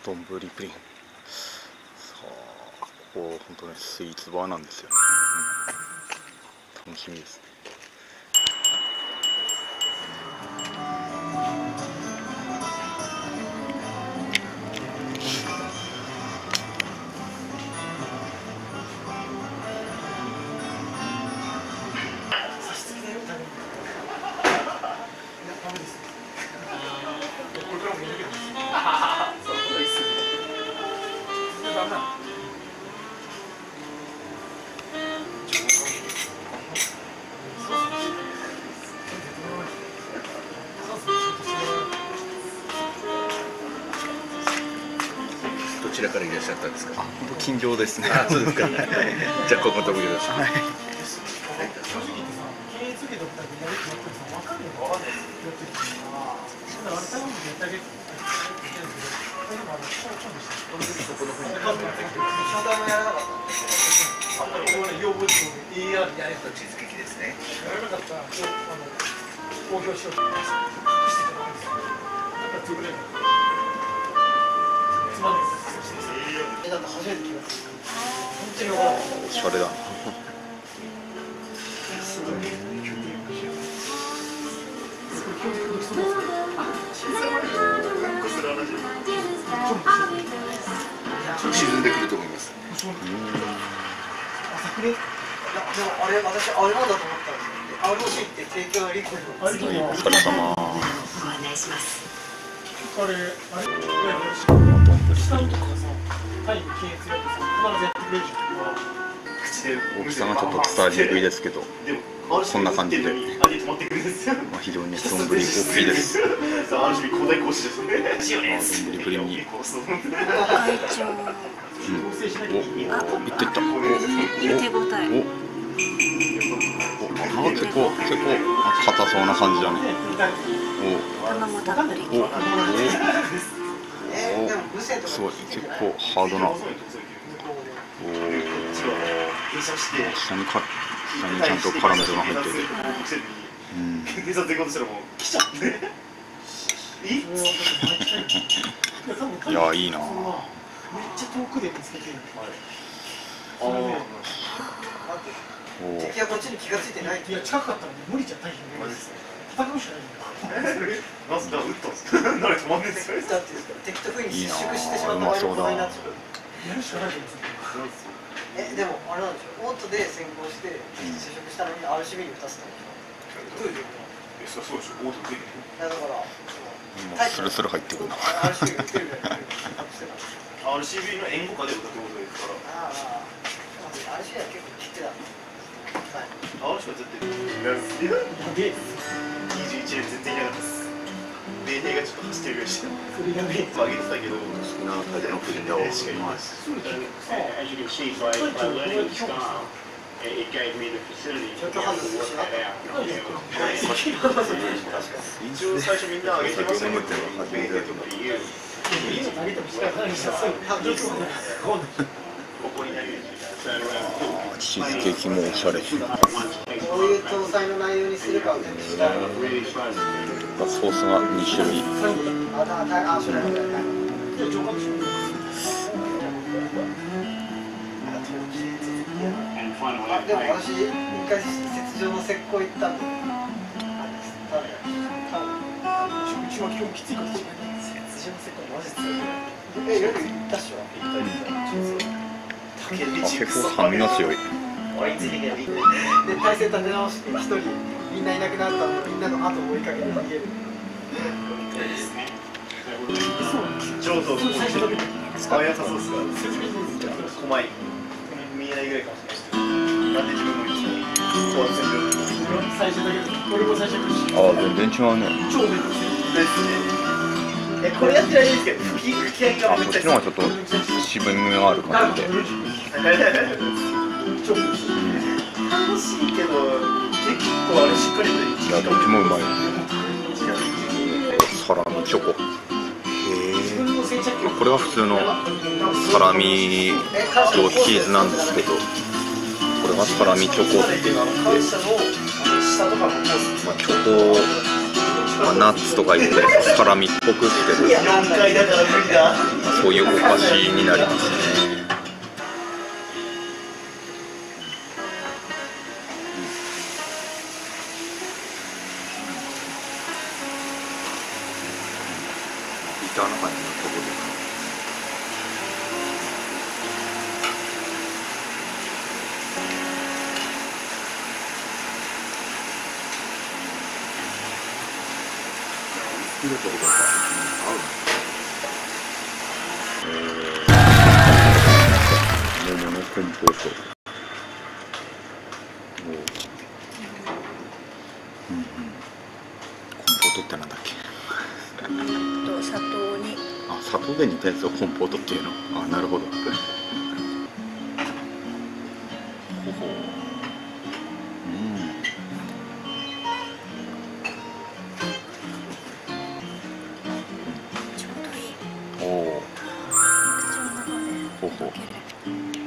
丼プリン。さあ、ここ本当ねスイーツバーなんですよね。楽しみですね。 どちらからいらっしゃったんですか。 近所ですね。 あ、そうですか。じゃあここともよろしく。 はい。 チーズケーキですね。 おしゃれだな。 沈んでくると思います。 でもあれ私あれなんだと思ったんですよ。ROC って提供のリコお疲れ様。 ご案内します。 あれ丼プリンとか。大きさがちょっと伝わりにくいですけど、こんな感じで、非常に丼大きいです。丼プリンに。 会長。 お、いったいった。 手応え。 結構硬そうな感じだね。 卵たっぷり。 すごい、結構ハードな。下にちゃんとカラメルが入ってて。いや、いいな。 めっちゃ遠くで見つけてる。敵はこっちに気がついてない。いや近かったら無理じゃないよね。戦うしかないんだよ。 まず打ったんですか。誰止まんねんですか。 敵と不意に接触してしまった場合のことになっちゃう。やるしかないと思うんですよ。でもあれなんでしょう。オートで先行して接触したのに RCB に打たせたんでしょ。どういう状況？ そうでしょ。オートで。 だからスルスル入ってくるな。 RCB が来てるぐらい。 RCB の援護下で打ったってことですから。 RCB は結構切ってた。 RCB は絶対。21年全然いなかったです。データがちょっと走ってるぐらいしてた。 それがね。 上げてたけど。 好きなタイプのプリンだわ。 As you can see by learning the style, it gave me the facility to be able to work that out. 一応最初みんな上げてますね。データとか。ここに投げる。 チーズケーキもおしゃれ。 どういう搭載の内容にするかを全部調べる。 ソースが2種類。 でも私一回雪上の石膏行ったんで。うちは今日きついことしない。雪上の石膏マジ強い。夜行ったっしょ。 結構酸味が強い。 で体勢立て直して一人みんないなくなったのみんなの後を追いかけて逃げる。 上等。毎朝そうっすか。狛江。見えないぐらいかもしれない。なんで自分も一緒に後半戦で。 最初だけ俺も最初来るし。 ああ、全然違うね。 超面倒くさいですね。これやってないんですけど、吹き上げがそっちの方がちょっと渋みがある感じで。 楽しいけど、結構あれしっかりと。 いや、どっちもうまい。サラミチョコ。これは普通のサラミとチーズなんですけど、これがサラミチョコって言って、チョコ、ナッツとか言ってサラミっぽくしてる。 4回だから無理だ。 サこういうお菓子になりますね。ビターな感じのところで。好きなところが合う。桃のコンポート。コンポートってなんだっけ。 砂糖に砂糖で煮たやつをコンポートっていうの。なるほど。ほほ。 ちょうどいい。 おお。 口の中でほほ。